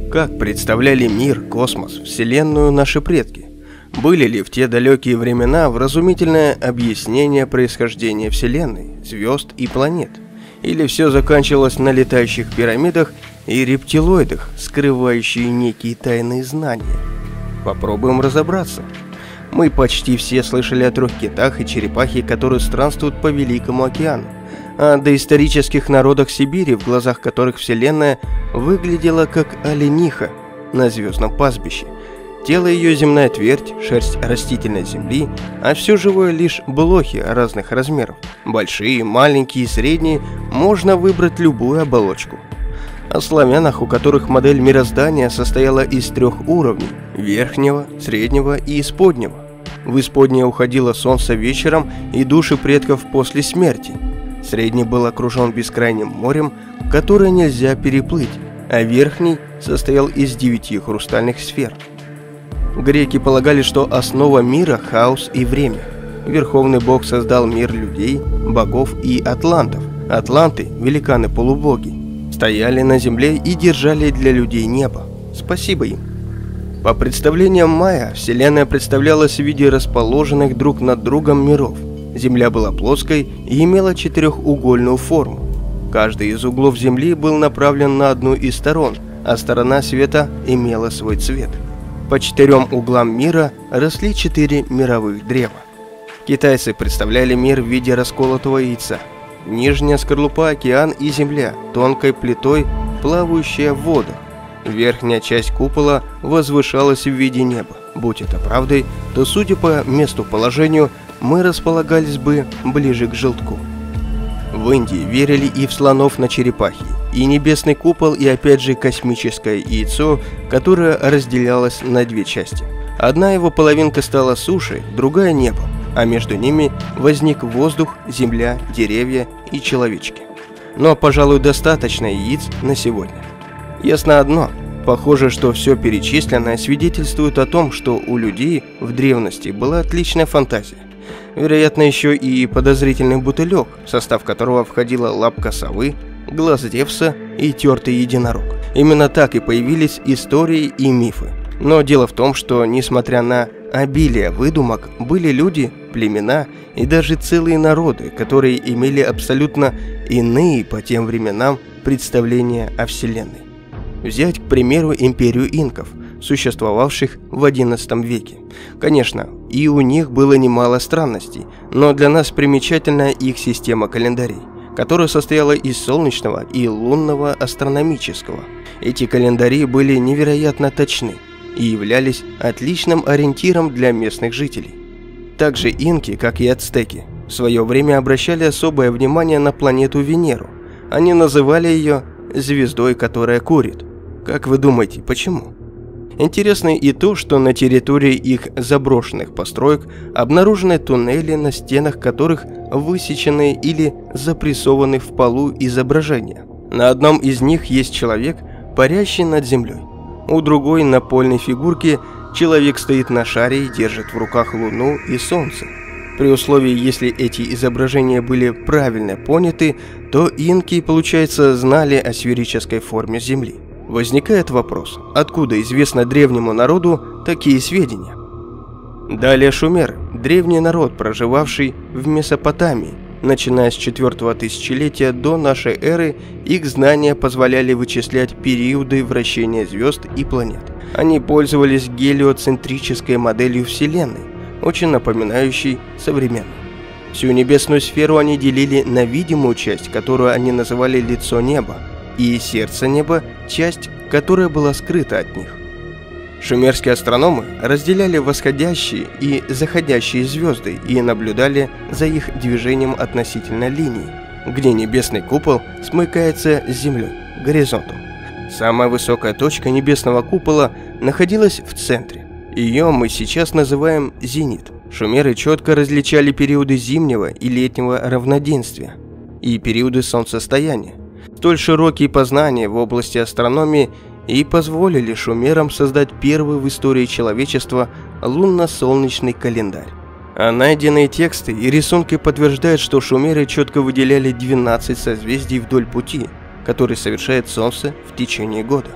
Как представляли мир, космос, Вселенную наши предки? Были ли в те далекие времена вразумительное объяснение происхождения Вселенной, звезд и планет? Или все заканчивалось на летающих пирамидах и рептилоидах, скрывающие некие тайные знания? Попробуем разобраться. Мы почти все слышали о 3 китах и черепахе, которые странствуют по Великому океану, о доисторических народах Сибири, в глазах которых Вселенная выглядела как олениха на звездном пастбище. Тело ее земная твердь, шерсть растительной земли, а все живое лишь блохи разных размеров. Большие, маленькие, средние, можно выбрать любую оболочку. О славянах, у которых модель мироздания состояла из 3 уровней – верхнего, среднего и исподнего. В исподнее уходило солнце вечером и души предков после смерти. Средний был окружен бескрайним морем, которое нельзя переплыть, а верхний состоял из 9 хрустальных сфер. Греки полагали, что основа мира – хаос и время. Верховный бог создал мир людей, богов и атлантов. Атланты – великаны-полубоги. Стояли на земле и держали для людей небо. Спасибо им. По представлениям майя, Вселенная представлялась в виде расположенных друг над другом миров. Земля была плоской и имела 4-угольную форму. Каждый из углов Земли был направлен на одну из сторон, а сторона света имела свой цвет. По 4 углам мира росли 4 мировых древа. Китайцы представляли мир в виде расколотого яйца. Нижняя скорлупа – океан и земля, тонкой плитой, плавающая в водах. Верхняя часть купола возвышалась в виде неба. Будь это правдой, то, судя по местоположению, мы располагались бы ближе к желтку. В Индии верили и в слонов на черепахе, и небесный купол, и опять же космическое яйцо, которое разделялось на 2 части. Одна его половинка стала сушей, другая – небом, а между ними возник воздух, земля, деревья и человечки. Но, пожалуй, достаточно яиц на сегодня. Ясно одно. Похоже, что все перечисленное свидетельствует о том, что у людей в древности была отличная фантазия. Вероятно, еще и подозрительный бутылек, в состав которого входила лапка совы, глаз Зевса и тертый единорог. Именно так и появились истории и мифы. Но дело в том, что, несмотря на обилие выдумок, были люди, племена и даже целые народы, которые имели абсолютно иные по тем временам представления о Вселенной. Взять, к примеру, империю инков, существовавших в XI веке. Конечно, и у них было немало странностей, но для нас примечательна их система календарей, которая состояла из солнечного и лунного астрономического. Эти календари были невероятно точны и являлись отличным ориентиром для местных жителей. Также инки, как и ацтеки, в свое время обращали особое внимание на планету Венеру. Они называли ее «звездой, которая курит». Как вы думаете, почему? Интересно и то, что на территории их заброшенных построек обнаружены туннели, на стенах которых высечены или запрессованы в полу изображения. На одном из них есть человек, парящий над землей. У другой напольной фигурки человек стоит на шаре и держит в руках Луну и Солнце. При условии, если эти изображения были правильно поняты, то инки, получается, знали о сферической форме Земли. Возникает вопрос, откуда известно древнему народу такие сведения? Далее шумеры, древний народ, проживавший в Месопотамии. Начиная с 4-го тысячелетия до нашей эры, их знания позволяли вычислять периоды вращения звезд и планет. Они пользовались гелиоцентрической моделью Вселенной, очень напоминающей современную. Всю небесную сферу они делили на видимую часть, которую они называли лицо неба, и сердце неба – часть, которая была скрыта от них. Шумерские астрономы разделяли восходящие и заходящие звезды и наблюдали за их движением относительно линии, где небесный купол смыкается с Землей, горизонтом. Самая высокая точка небесного купола находилась в центре. Ее мы сейчас называем зенит. Шумеры четко различали периоды зимнего и летнего равноденствия и периоды солнцестояния. Столь широкие познания в области астрономии и позволили шумерам создать первый в истории человечества лунно-солнечный календарь. А найденные тексты и рисунки подтверждают, что шумеры четко выделяли 12 созвездий вдоль пути, который совершает Солнце в течение года.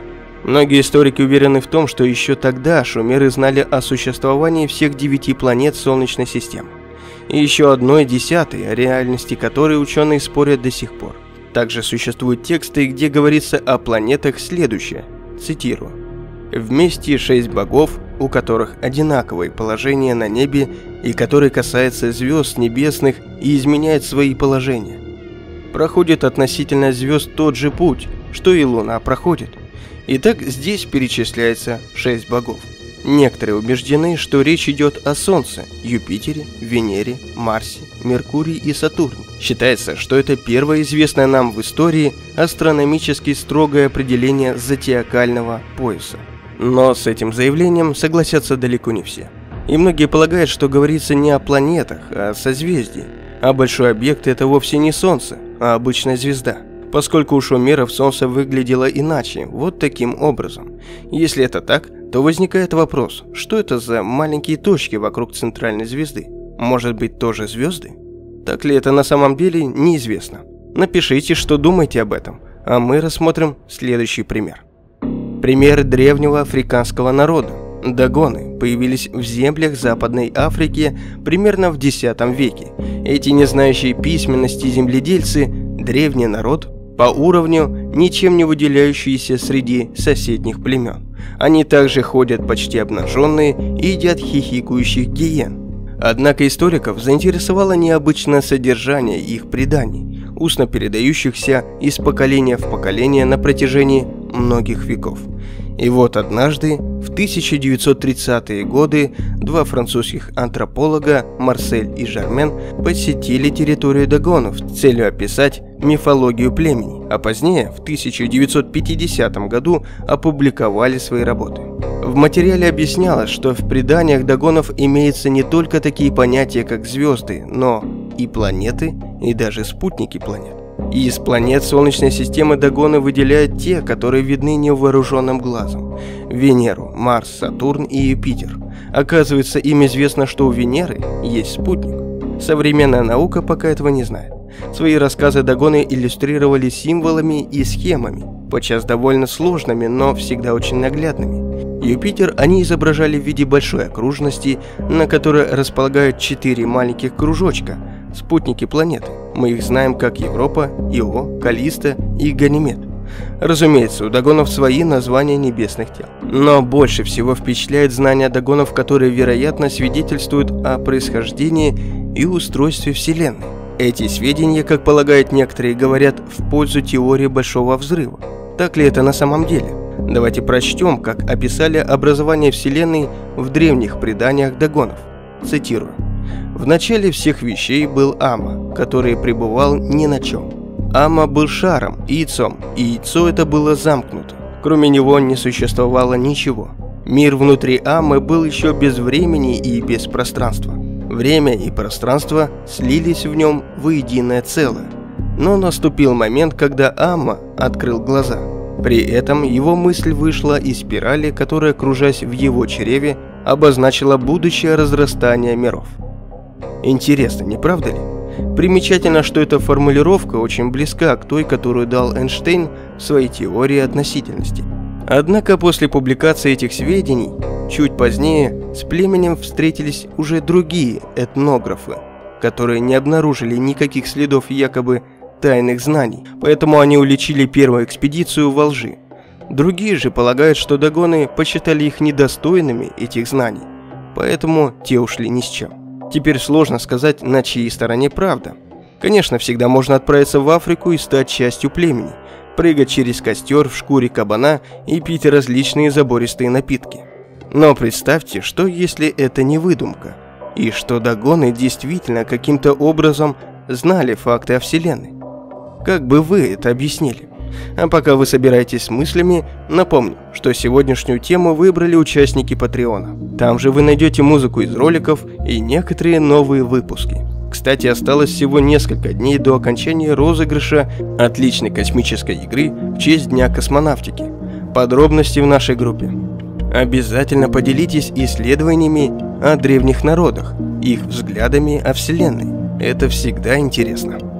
Многие историки уверены в том, что еще тогда шумеры знали о существовании всех 9 планет Солнечной системы. И еще одной 10-й, о реальности которой ученые спорят до сих пор. Также существуют тексты, где говорится о планетах следующее, цитирую. «Вместе 6 богов, у которых одинаковое положение на небе и которые касаются звезд небесных и изменяют свои положения. Проходит относительно звезд тот же путь, что и Луна проходит. Итак, здесь перечисляется 6 богов. Некоторые убеждены, что речь идет о Солнце, Юпитере, Венере, Марсе, Меркурии и Сатурне. Считается, что это первое известное нам в истории астрономически строгое определение зодиакального пояса. Но с этим заявлением согласятся далеко не все. И многие полагают, что говорится не о планетах, а о созвездии. А большой объект – это вовсе не Солнце, а обычная звезда. Поскольку у шумеров Солнце выглядело иначе, вот таким образом. Если это так, то возникает вопрос, что это за маленькие точки вокруг центральной звезды? Может быть, тоже звезды? Так ли это на самом деле, неизвестно. Напишите, что думаете об этом, а мы рассмотрим следующий пример. Пример древнего африканского народа. Дагоны появились в землях Западной Африки примерно в X веке. Эти не знающие письменности земледельцы – древний народ, по уровню ничем не выделяющиеся среди соседних племен. Они также ходят почти обнаженные и едят хихикающих гиен. Однако историков заинтересовало необычное содержание их преданий, устно передающихся из поколения в поколение на протяжении многих веков. И вот однажды, в 1930-е годы, 2 французских антрополога, Марсель и Жармен, посетили территорию дагонов с целью описать мифологию племени, а позднее, в 1950 году, опубликовали свои работы. В материале объяснялось, что в преданиях дагонов имеются не только такие понятия, как звезды, но и планеты, и даже спутники планет. И из планет Солнечной системы дагоны выделяют те, которые видны невооруженным глазом – Венеру, Марс, Сатурн и Юпитер. Оказывается, им известно, что у Венеры есть спутник. Современная наука пока этого не знает. Свои рассказы дагоны иллюстрировали символами и схемами, подчас довольно сложными, но всегда очень наглядными. Юпитер они изображали в виде большой окружности, на которой располагают 4 маленьких кружочка – спутники планеты. Мы их знаем как Европа, Ио, Каллиста и Ганимед. Разумеется, у дагонов свои названия небесных тел. Но больше всего впечатляет знание дагонов, которые, вероятно, свидетельствуют о происхождении и устройстве Вселенной. Эти сведения, как полагают некоторые, говорят в пользу теории Большого Взрыва. Так ли это на самом деле? Давайте прочтем, как описали образование Вселенной в древних преданиях дагонов. Цитирую. «В начале всех вещей был Ама, который пребывал ни на чем. Ама был шаром, яйцом, и яйцо это было замкнуто. Кроме него не существовало ничего. Мир внутри Амы был еще без времени и без пространства. Время и пространство слились в нем воединое целое. Но наступил момент, когда Ама открыл глаза. При этом его мысль вышла из спирали, которая, кружась в его чреве, обозначила будущее разрастание миров». Интересно, не правда ли? Примечательно, что эта формулировка очень близка к той, которую дал Эйнштейн в своей теории относительности. Однако после публикации этих сведений, чуть позднее, с племенем встретились уже другие этнографы, которые не обнаружили никаких следов якобы тайных знаний, поэтому они уличили первую экспедицию во лжи. Другие же полагают, что дагоны посчитали их недостойными этих знаний, поэтому те ушли ни с чем. Теперь сложно сказать, на чьей стороне правда. Конечно, всегда можно отправиться в Африку и стать частью племени, прыгать через костер в шкуре кабана и пить различные забористые напитки. Но представьте, что если это не выдумка, и что дагоны действительно каким-то образом знали факты о Вселенной. Как бы вы это объяснили? А пока вы собираетесь с мыслями, напомню, что сегодняшнюю тему выбрали участники Патреона. Там же вы найдете музыку из роликов и некоторые новые выпуски. Кстати, осталось всего несколько дней до окончания розыгрыша отличной космической игры в честь Дня космонавтики. Подробности в нашей группе. Обязательно поделитесь исследованиями о древних народах, их взглядами о Вселенной. Это всегда интересно.